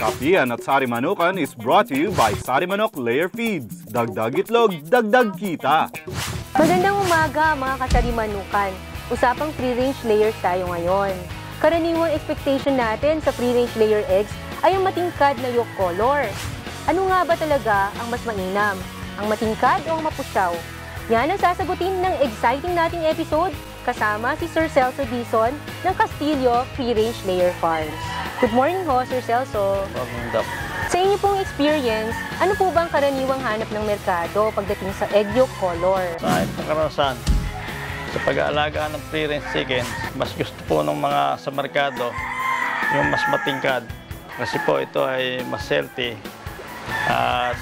Kapihan at Sari Manukan is brought to you by Sari Manok Layer Feeds. Dagdag itlog, dagdag kita. Magandang umaga mga kasari manukan. Usapang free-range layers tayo ngayon. Karaniwang expectation natin sa free-range layer eggs ay ang matingkad na yolk color. Ano nga ba talaga ang mas mainam? Ang matingkad o ang mapusyaw? Yan ang sasagutin ng exciting nating episode kasama si Sir Celso Dizon ng Castillo Free-Range Layer Farms. Good morning ho, Sir Celso. Sa inyo pong experience, ano po bang karaniwang hanap ng merkado pagdating sa egg yolk color? Sa aking karanasan, sa pag-aalaga ng free-range chicken, mas gusto po ng mga sa merkado yung mas matingkad. Kasi po ito ay mas healthy at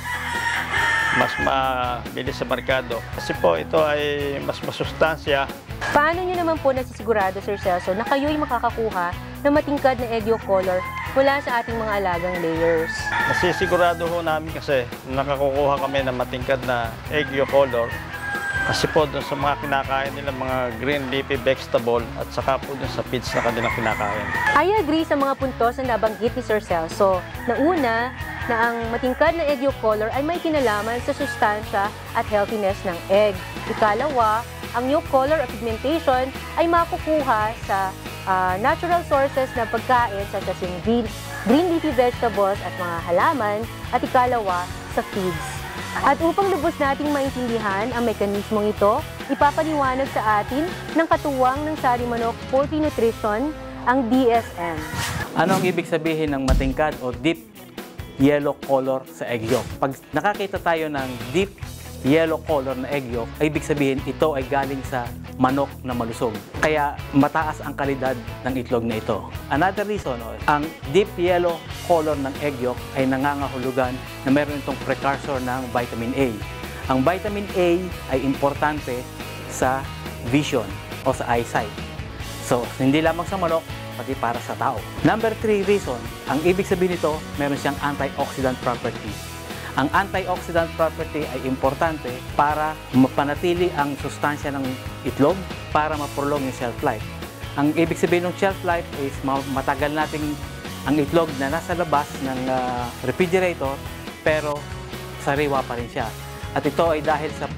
mas mabilis sa merkado. Kasi po ito ay mas masustansya. Paano nyo naman po nasisigurado, Sir Celso, na kayo'y makakakuha ng matingkad na egg yolk color mula sa ating mga alagang layers? Nasisigurado ho namin kasi nakakukuha kami ng matingkad na egg yolk color. Kasi po doon sa mga kinakain nila, mga green leafy vegetable at saka po doon sa feeds na kanilang kinakain. I agree sa mga puntos na nabanggit ni Sir Celso. Na una, na ang matingkad na egg yolk color ay may kinalaman sa sustansya at healthiness ng egg. Ikalawa, ang yolk color at pigmentation ay makukuha sa natural sources ng pagkain such as yung green leafy vegetables at mga halaman, at ikalawa, sa feeds. At upang lubos nating maintindihan ang mekanismong ito, ipapaliwanag sa atin ng katuwang ng Sari Manok Poultry Nutrition, ang DSM. Ano ang ibig sabihin ng matingkad o deep yellow color sa egg yolk? Pag nakakita tayo ng deep yellow color na egg yolk, ay ibig sabihin ito ay galing sa manok na malusog. Kaya mataas ang kalidad ng itlog na ito. Another reason, ang deep yellow color ng egg yolk ay nangangahulugan na meron itong precursor ng vitamin A. Ang vitamin A ay importante sa vision o sa eyesight. So, hindi lamang sa manok, pati para sa tao. Number 3 reason, ang ibig sabihin nito, meron siyang antioxidant property. Ang antioxidant property ay importante para mapanatili ang sustansya ng itlog para ma-prolong yung shelf life. Ang ibig sabihin ng shelf life is matagal nating ang itlog na nasa labas ng refrigerator pero sariwa pa rin siya. At ito ay dahil sa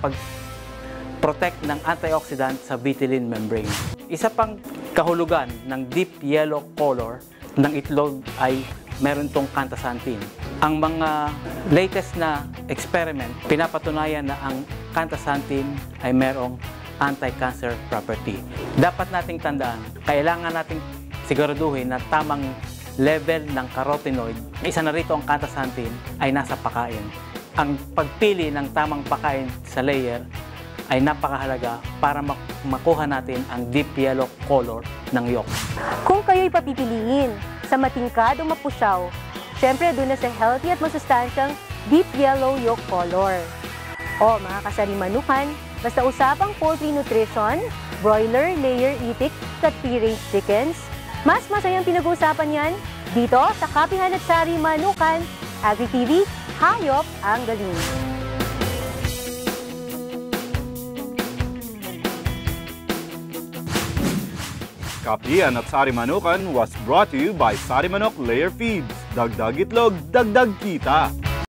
pag-protect ng antioxidant sa vitelline membrane. Isa pang kahulugan ng deep yellow color ng itlog ay meron itong kantasantin. Ang mga latest na experiment, pinapatunayan na ang kantasantin ay merong anti-cancer property. Dapat nating tandaan, kailangan nating siguraduhin na tamang level ng carotenoid, isa na rito ang kantasantin, ay nasa pakain. Ang pagpili ng tamang pakain sa layer ay napakahalaga para makuha natin ang deep yellow color ng yolk. Kung kayo'y papipiliin sa matingkad o mapusyaw, syempre doon na sa healthy at masustansyang deep yellow yolk color. O mga kasari manukan, basta usapang poultry nutrition, broiler, layer itik, at free-range chickens, mas masayang pinag-uusapan yan dito sa Kapihan at Sari Manukan, AgriTV, hayop ang galing. Kapihan at Sari Manukan was brought to you by Sari Manok Layer Feeds. Dagdag itlog, dagdag kita.